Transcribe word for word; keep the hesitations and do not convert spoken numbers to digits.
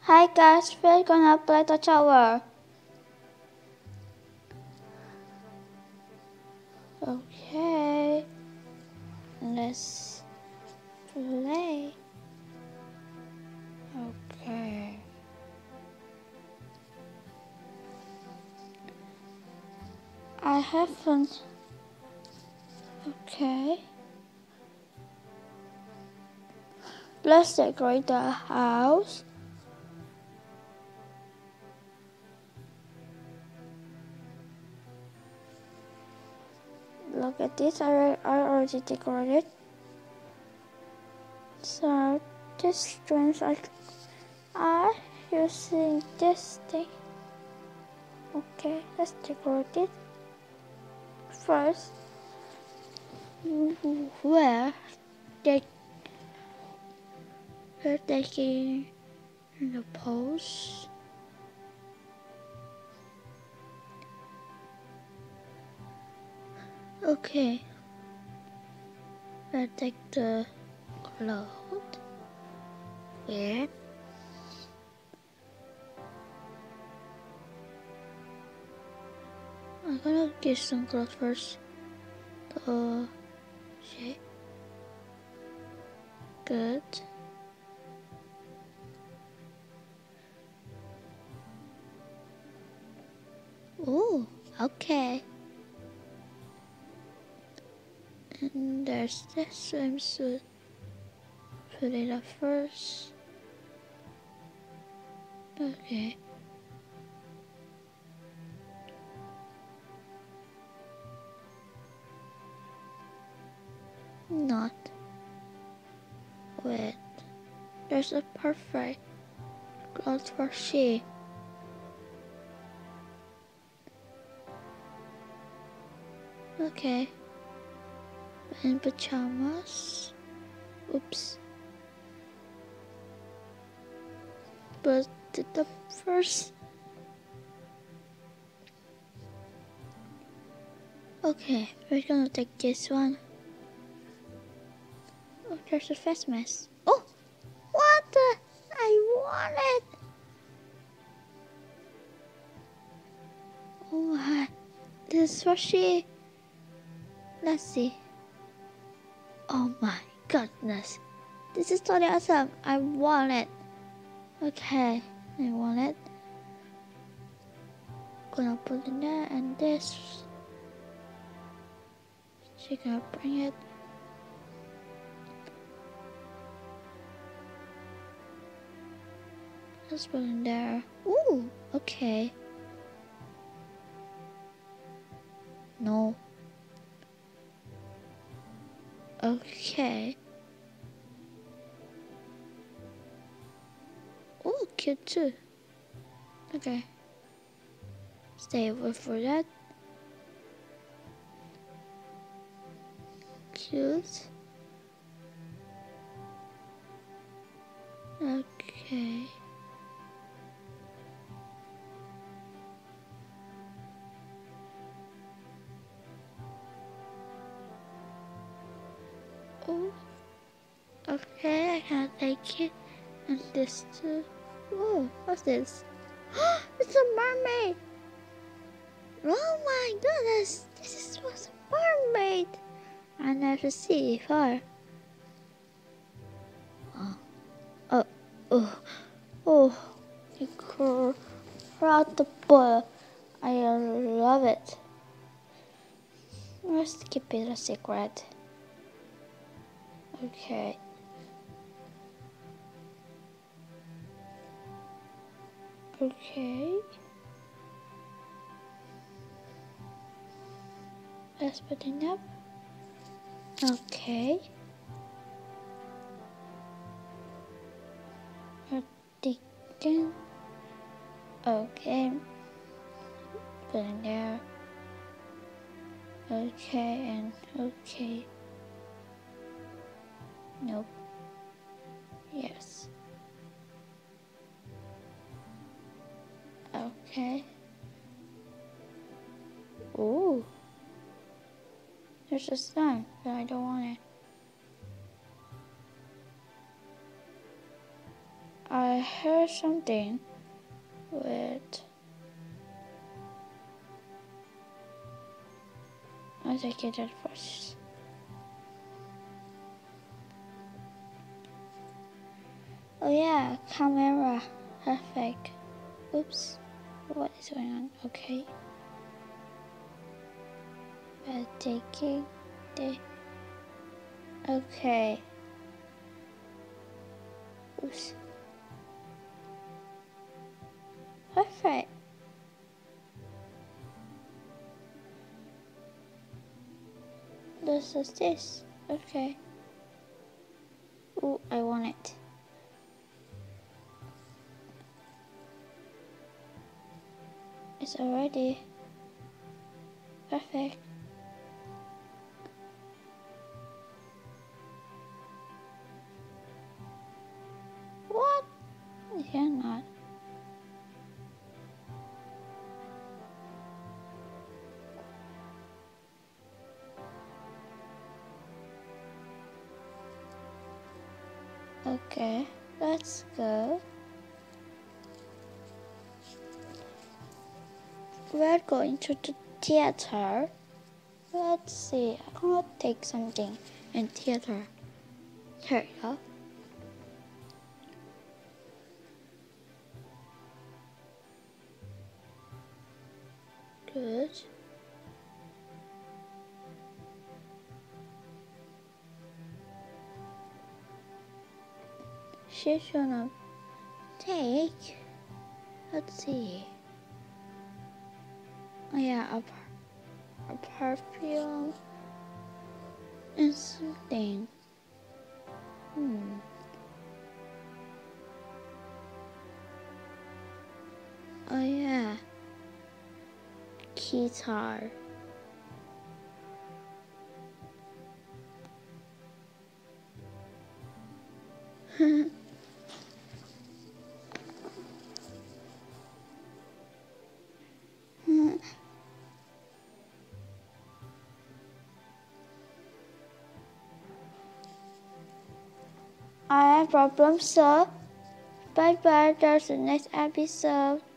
Hi guys, we're gonna play the tower. Okay, let's play. Okay. I haven't. Okay. Let's decorate the house. Look at this, I, I already decorated. So this strings are, are using this thing. Okay, let's decorate it. First, where they we're taking the pose. Okay, let's take the cloth. Where? I'm gonna get some cloth first. The shape. Good. Oh, okay. And there's the swimsuit. Put it up first. Okay. Not. Wait. There's a perfect cloth for she. Okay. And pajamas. Oops. But the first. Okay, we're gonna take this one. Oh, there's a face mask. Oh, what the? I want it. Oh my, this is for she. Let's see. Oh my goodness, this is totally awesome. I want it. Okay, I want it. Gonna put in there and this. She gonna bring it. Let's put in there. Ooh, okay. No. Okay. Oh, cute too. Okay. Stay away for that. Cute. Okay. Oh. Okay, I can take it. And this too. Whoa, what's this? It's a mermaid! Oh my goodness! This is was a mermaid! I never see before. Oh, oh, oh, oh! Incredible! I love it. Let's keep it a secret. Okay. Okay. Let's put it up. Okay. Again. Okay. Put in there. Okay and okay. Nope. Yes. Okay. Ooh. There's a slime, but I don't want it. I heard something. Wait. I'll take it at first. Oh yeah, camera. Perfect. Oops. What is going on? Okay. We're taking the... Okay. Oops. Perfect. This is this. Okay. Ooh, I want it. It's already perfect. What? You're not. Okay, let's go. We're going to the theater. Let's see. I cannot take something in theater. Here we go. Good. She's gonna take. Let's see. Oh yeah, a, a perfume and something. Hmm. Oh yeah. Guitar. I have problems, sir. Bye bye. There's the next episode.